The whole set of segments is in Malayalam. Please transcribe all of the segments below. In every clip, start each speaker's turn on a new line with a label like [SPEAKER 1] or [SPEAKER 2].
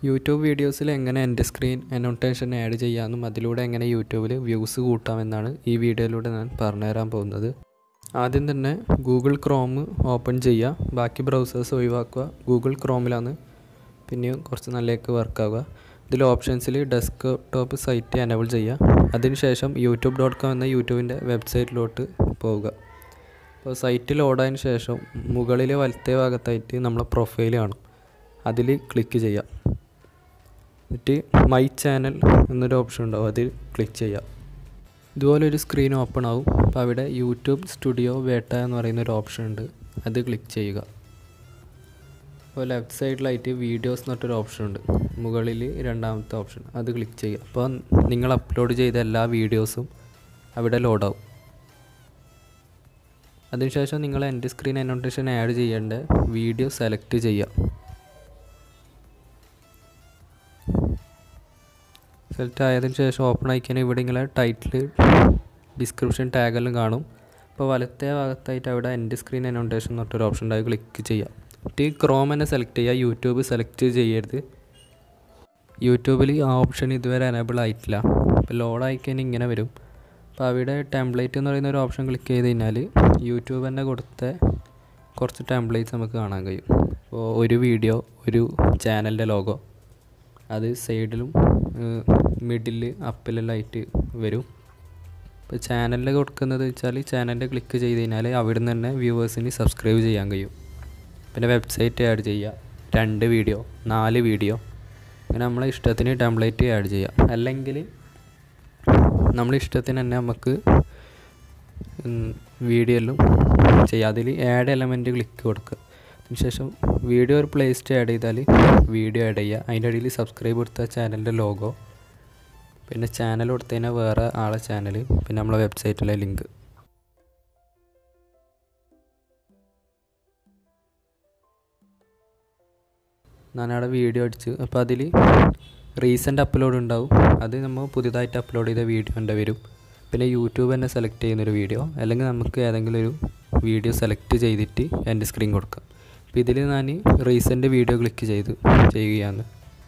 [SPEAKER 1] യൂട്യൂബ് വീഡിയോസിൽ എങ്ങനെ എൻ്റെ സ്ക്രീൻ അനോട്ടേഷൻ ആഡ് ചെയ്യാമെന്നും അതിലൂടെ എങ്ങനെ യൂട്യൂബിൽ വ്യൂസ് കൂട്ടാമെന്നാണ് ഈ വീഡിയോയിലൂടെ ഞാൻ പറഞ്ഞുതരാൻ പോകുന്നത്. ആദ്യം തന്നെ ഗൂഗിൾ ക്രോം ഓപ്പൺ ചെയ്യുക, ബാക്കി ബ്രൗസേഴ്സ് ഒഴിവാക്കുക. ഗൂഗിൾ ക്രോമിലാണ് പിന്നെയും കുറച്ച് നല്ലേക്ക് വർക്കാവുക. ഇതിൽ ഓപ്ഷൻസിൽ ഡെസ്ക്ടോപ്പ് സൈറ്റ് എനേബിൾ ചെയ്യുക. അതിനുശേഷം youtube.com എന്ന യൂട്യൂബിൻ്റെ വെബ്സൈറ്റിലോട്ട് പോവുക. അപ്പോൾ സൈറ്റ് ലോഡായതിനു ശേഷം മുകളിലെ വലത്തേ ഭാഗത്തായിട്ട് നമ്മളെ പ്രൊഫൈൽ കാണും, അതിൽ ക്ലിക്ക് ചെയ്യുക. എന്നിട്ട് മൈ ചാനൽ എന്നൊരു ഓപ്ഷൻ ഉണ്ടാവും, അതിൽ ക്ലിക്ക് ചെയ്യുക. ഇതുപോലെ ഒരു സ്ക്രീൻ ഓപ്പൺ ആവും. അപ്പോൾ അവിടെ യൂട്യൂബ് സ്റ്റുഡിയോ വേട്ട എന്ന് പറയുന്നൊരു ഓപ്ഷൻ ഉണ്ട്, അത് ക്ലിക്ക് ചെയ്യുക. അപ്പോൾ ലെഫ്റ്റ് സൈഡിലായിട്ട് വീഡിയോസ് എന്നൊരു ഓപ്ഷൻ ഉണ്ട്, മുകളിൽ രണ്ടാമത്തെ ഓപ്ഷൻ, അത് ക്ലിക്ക് ചെയ്യുക. അപ്പോൾ നിങ്ങൾ അപ്ലോഡ് ചെയ്ത എല്ലാ വീഡിയോസും അവിടെ ലോഡാവും. അതിനുശേഷം നിങ്ങൾ എൻ്റെ സ്ക്രീൻ അനോട്ടേഷൻ ആഡ് ചെയ്യേണ്ട വീഡിയോ സെലക്ട് ചെയ്യുക. സെലക്ട് ആയതിനു ശേഷം ഓപ്പൺ ആയിക്കാൻ ഇവിടെ നിങ്ങളെ ടൈറ്റിൽ, ഡിസ്ക്രിപ്ഷൻ ടാഗെല്ലാം കാണും. അപ്പോൾ വലത്തേ ഭാഗത്തായിട്ട് അവിടെ എൻ്റെ സ്ക്രീൻ അനോട്ടേഷൻ എന്നൊരു ഓപ്ഷൻ ഉണ്ടായി, ക്ലിക്ക് ചെയ്യുക. എന്നിട്ട് ക്രോം തന്നെ സെലക്ട് ചെയ്യുക, യൂട്യൂബ് സെലക്ട് ചെയ്യരുത്. യൂട്യൂബിൽ ആ ഓപ്ഷൻ ഇതുവരെ എനേബിൾ ആയിട്ടില്ല. അപ്പോൾ ലോഡ് ആയിക്കഴിഞ്ഞാൽ ഇങ്ങനെ വരും. അപ്പോൾ അവിടെ ടെംപ്ലേറ്റ് എന്ന് പറയുന്ന ഒരു ഓപ്ഷൻ ക്ലിക്ക് ചെയ്ത് കഴിഞ്ഞാൽ യൂട്യൂബ് തന്നെ കൊടുത്ത കുറച്ച് ടെംപ്ലേറ്റ്സ് നമുക്ക് കാണാൻ കഴിയും. അപ്പോൾ ഒരു വീഡിയോ, ഒരു ചാനലിൻ്റെ ലോഗോ, അത് സൈഡിലും മിഡിൽ അപ്പിലെല്ലാം ആയിട്ട് വരും. ഇപ്പോൾ ചാനലിൽ കൊടുക്കുന്നത് വെച്ചാൽ ചാനലിൽ ക്ലിക്ക് ചെയ്ത് കഴിഞ്ഞാൽ അവിടെ നിന്ന് തന്നെ വ്യൂവേഴ്സിന് സബ്സ്ക്രൈബ് ചെയ്യാൻ കഴിയും. പിന്നെ വെബ്സൈറ്റ് ആഡ് ചെയ്യുക, 2 വീഡിയോ 4 വീഡിയോ, അങ്ങനെ നമ്മളെ ഇഷ്ടത്തിന് ടെംപ്ലേറ്റ് ആഡ് ചെയ്യാം. അല്ലെങ്കിൽ നമ്മളെ ഇഷ്ടത്തിന് തന്നെ നമുക്ക് വീഡിയോയിലും ചെയ്യാം. അതിൽ ആഡ് എലമെൻറ്റ് ക്ലിക്ക് കൊടുക്കുക. അതിനുശേഷം വീഡിയോ ഒരു പ്ലേലിസ്റ്റ് ആഡ് ചെയ്താൽ വീഡിയോ ആഡ് ചെയ്യുക. അതിൻ്റെ ഇടയിൽ സബ്സ്ക്രൈബ് കൊടുത്ത ചാനലിൻ്റെ ലോഗോ, പിന്നെ ചാനൽ കൊടുത്തതിനാൽ വേറെ ആളെ ചാനൽ, പിന്നെ നമ്മളെ വെബ്സൈറ്റിലെ ലിങ്ക്. ഞാനവിടെ വീഡിയോ അടിച്ച്, അപ്പോൾ അതിൽ റീസെൻ്റ് അപ്ലോഡ് ഉണ്ടാവും, അത് നമ്മൾ പുതിയതായിട്ട് അപ്ലോഡ് ചെയ്ത വീഡിയോൻ്റെ വരും. പിന്നെ യൂട്യൂബ് തന്നെ സെലക്ട് ചെയ്യുന്നൊരു വീഡിയോ, അല്ലെങ്കിൽ നമുക്ക് ഏതെങ്കിലും ഒരു വീഡിയോ സെലക്ട് ചെയ്തിട്ട് എൻ്റെ സ്ക്രീൻ കൊടുക്കാം. അപ്പോൾ ഇതിൽ ഞാൻ റീസെൻ്റ് വീഡിയോ ക്ലിക്ക് ചെയ്യുകയാണ്.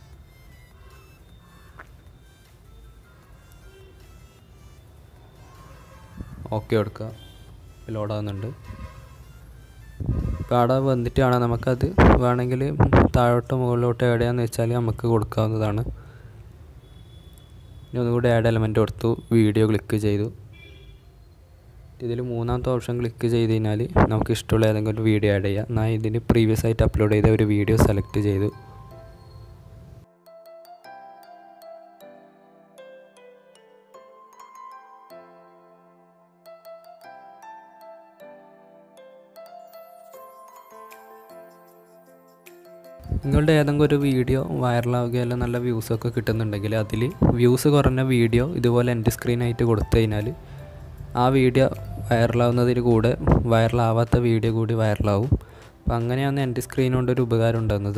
[SPEAKER 1] ഓക്കെ കൊടുക്കുക, ലോഡാകുന്നുണ്ട്. ഇപ്പോൾ അവിടെ വന്നിട്ട് കാണാം, നമുക്കത് വേണമെങ്കിൽ താഴോട്ടോ മുകളിലോട്ടോ എവിടെയാണെന്ന് വെച്ചാൽ നമുക്ക് കൊടുക്കാവുന്നതാണ്. ഇനി ഒന്നുകൂടി ആഡ് എലമെൻറ്റ് കൊടുത്തു, വീഡിയോ ക്ലിക്ക് ചെയ്തു. ഇതിൽ മൂന്നാമത്തെ ഓപ്ഷൻ ക്ലിക്ക് ചെയ്ത് കഴിഞ്ഞാൽ നമുക്ക് ഇഷ്ടമുള്ള ഏതെങ്കിലും ഒരു വീഡിയോ ആഡ് ചെയ്യാം. ഞാൻ ഇതിന് പ്രീവിയസ് ആയിട്ട് അപ്ലോഡ് ചെയ്ത ഒരു വീഡിയോ സെലക്ട് ചെയ്തു. നിങ്ങളുടെ ഏതെങ്കിലും ഒരു വീഡിയോ വൈറലാവുകയല്ല നല്ല വ്യൂസൊക്കെ കിട്ടുന്നുണ്ടെങ്കിൽ അതിൽ വ്യൂസ് കുറഞ്ഞ വീഡിയോ ഇതുപോലെ എൻ്റെ സ്ക്രീനായിട്ട് കൊടുത്തു കഴിഞ്ഞാൽ ആ വീഡിയോ വൈറലാവുന്നതിന് കൂടെ വൈറലാവാത്ത വീഡിയോ കൂടി വൈറലാവും. അപ്പോൾ അങ്ങനെയാണ് എൻ്റെ സ്ക്രീൻ കൊണ്ടൊരു ഉപകാരം ഉണ്ടാകുന്നത്.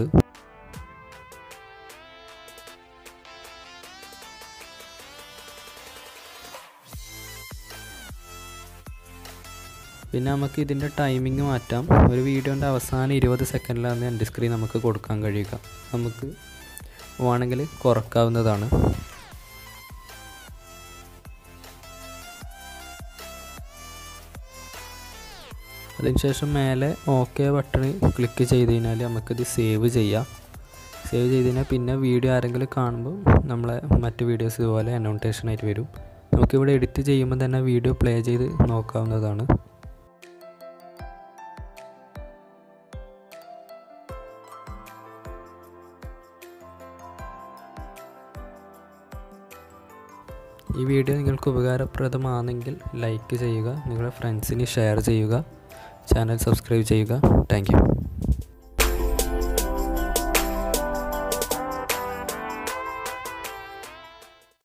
[SPEAKER 1] പിന്നെ നമുക്ക് ഇതിൻ്റെ ടൈമിങ് മാറ്റാം. ഒരു വീഡിയോൻ്റെ അവസാനം 20 സെക്കൻഡിലാണ് എൻ്റെ സ്ക്രീൻ നമുക്ക് കൊടുക്കാൻ കഴിയുക. നമുക്ക് വേണമെങ്കിൽ കുറക്കാവുന്നതാണ്. അതിനുശേഷം മേലെ ഓക്കെ ബട്ടൺ ക്ലിക്ക് ചെയ്ത് കഴിഞ്ഞാൽ നമുക്കിത് സേവ് ചെയ്യാം. സേവ് ചെയ്ത് കഴിഞ്ഞാൽ പിന്നെ വീഡിയോ ആരെങ്കിലും കാണുമ്പോൾ നമ്മളെ മറ്റ് വീഡിയോസ് ഇതുപോലെ അനോട്ടേഷനായിട്ട് വരും. നമുക്കിവിടെ എഡിറ്റ് ചെയ്യുമ്പോൾ തന്നെ വീഡിയോ പ്ലേ ചെയ്ത് നോക്കാവുന്നതാണ്. ഈ വീഡിയോ നിങ്ങൾക്ക് ഉപകാരപ്രദമാണെങ്കിൽ ലൈക്ക് ചെയ്യുക, നിങ്ങളുടെ ഫ്രണ്ട്സിന് ഷെയർ ചെയ്യുക, ചാനൽ സബ്സ്ക്രൈബ് ചെയ്യുക. Thank U.